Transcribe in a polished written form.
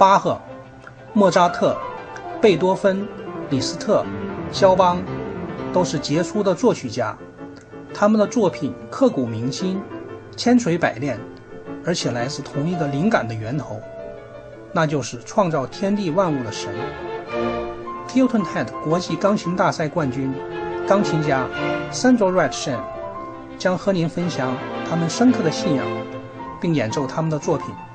巴赫、莫扎特、贝多芬、李斯特、肖邦都是杰出的作曲家，他们的作品刻骨铭心，千锤百炼，而且来自同一个灵感的源头，那就是创造天地万物的神。Hilton Head 国际钢琴大赛冠军钢琴家 Sandro Ratchan 将和您分享他们深刻的信仰，并演奏他们的作品。